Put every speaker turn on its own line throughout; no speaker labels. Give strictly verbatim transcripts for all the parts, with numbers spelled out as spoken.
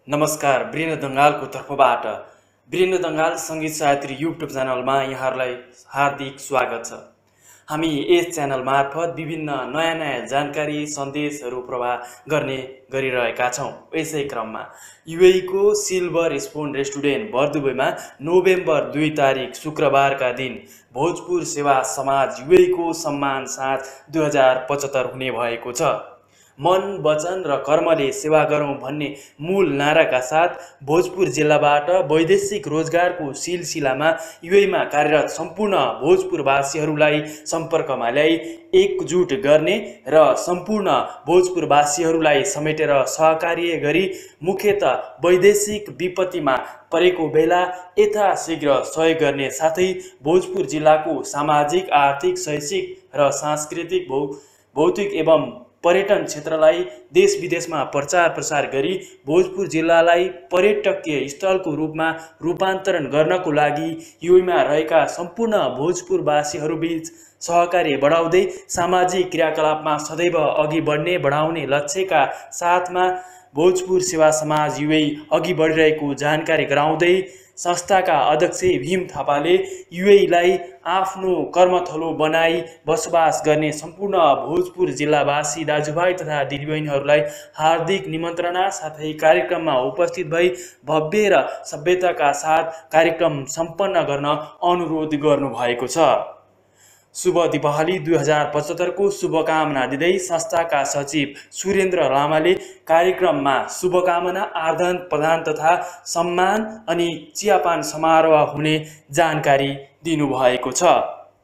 नमस्कार। वीरेन्द्र दङ्गालको तर्फबाट वीरेन्द्र दङ्गाल सङ्गीत साहित्य युट्युब च्यानलमा यहाँहरूलाई हार्दिक स्वागत छ। हामी यस च्यानल मार्फत विभिन्न नयाँ नयाँ जानकारी सन्देशहरू प्रवाह गर्ने गरिरहेका छौँ। यसै क्रममा युएईको सिल्भर स्पुन रेस्टुरेन्ट बर्दुबईमा नोभेम्बर दुई तारिक शुक्रबारका दिन भोजपुर सेवा समाज युएईको सम्मान साँझ दुई हजार पचहत्तर हुने भएको छ। मन वचन र कर्मले सेवा गरौँ भन्ने मूल नाराका साथ भोजपुर जिल्लाबाट वैदेशिक रोजगारको सिलसिलामा युएईमा कार्यरत सम्पूर्ण भोजपुरवासीहरूलाई सम्पर्कमा ल्याई एकजुट गर्ने र सम्पूर्ण भोजपुरवासीहरूलाई समेटेर सहकार्य गरी मुख्यतः वैदेशिक विपत्तिमा परेको बेला यथाशीघ्र सहयोग गर्ने साथै भोजपुर जिल्लाको सामाजिक, आर्थिक, शैक्षिक र सांस्कृतिक भौ भौतिक एवं पर्यटन क्षेत्रलाई देश विदेशमा प्रचार प्रसार गरी भोजपुर जिल्लालाई पर्यटकीय स्थलको रूपमा रूपान्तरण गर्नको लागि युएईमा रहेका सम्पूर्ण भोजपुरवासीहरूबीच सहकार्य बढाउँदै सामाजिक क्रियाकलापमा सदैव अघि बढ्ने बढाउने लक्ष्यका साथमा भोजपुर सेवा समाज युएई अघि बढिरहेको जानकारी गराउँदै संस्थाका अध्यक्ष भीम थापाले युएईलाई आफ्नो कर्मथलो बनाई बसोबास गर्ने सम्पूर्ण भोजपुर जिल्लावासी दाजुभाइ तथा दिदीबहिनीहरूलाई हार्दिक निमन्त्रणा साथै कार्यक्रममा उपस्थित भई भव्य र सभ्यताका साथ कार्यक्रम सम्पन्न गर्न अनुरोध गर्नुभएको छ। शुभ दीपावली दुई हजार पचहत्तरको शुभकामना दिँदै संस्थाका सचिव सुरेन्द्र लामाले कार्यक्रममा शुभकामना आदान प्रदान तथा सम्मान अनि चियापान समारोह हुने जानकारी दिनुभएको छ।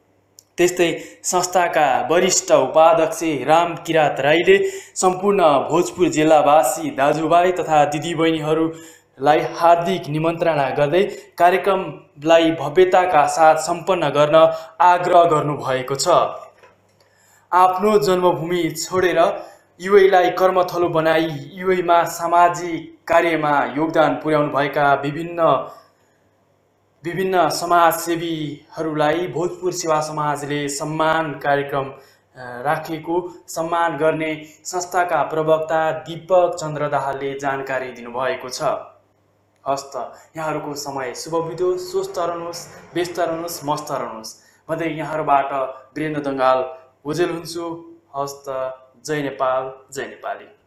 त्यस्तै संस्थाका वरिष्ठ उपाध्यक्ष राम किरात राईले सम्पूर्ण भोजपुर जिल्लावासी दाजुभाइ तथा दिदीबहिनीहरूलाई हार्दिक निमन्त्रणा गर्दै कार्यक्रमलाई भव्यताका साथ सम्पन्न गर्न आग्रह गर्नुभएको छ। आफ्नो जन्मभूमि छोडेर युएईलाई कर्मथलो बनाई युएईमा सामाजिक कार्यमा योगदान पुर्याउनुभएका विभिन्न विभिन्न समाजसेवीहरूलाई भोजपुर सेवा समाजले सम्मान कार्यक्रम राखेको सम्मान गर्ने संस्थाका प्रवक्ता दीपक चन्द्र दाहालले जानकारी दिनुभएको छ। हस्त यहाँहरूको समय शुभ बितोस्, स्वस्थ रहनुहोस्, व्यस्त रहनुहोस्, मस्त रहनुहोस् भन्दै यहाँहरूबाट वीरेन्द्र दङ्गाल ओजेल हुन्छु। हस्त। जय नेपाल, जय नेपाली।